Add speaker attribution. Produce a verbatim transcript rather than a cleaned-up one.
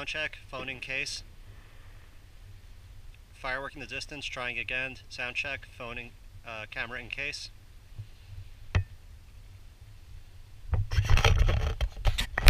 Speaker 1: sound check, phone in case. Firework in the distance, trying again, sound check, phone in, uh, camera in case.